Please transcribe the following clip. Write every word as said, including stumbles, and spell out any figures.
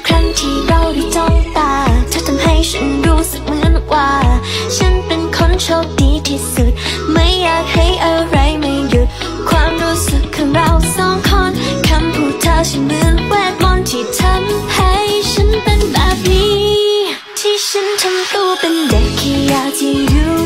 รั้งที่เราได้จ้องตาเธอทำให้ฉันรู้สึกเหมือนว่าฉันเป็นคนโชคดีที่สุดไม่อยากให้อะไรไม่หยุดความรู้สึกของเราสองคนคำพูดเธอฉันเหมือนเวทมนต์ที่ทำให้ฉันเป็นแบบนี้ที่ฉันทำตัวเป็นเด็กแค่อยากจะอยู่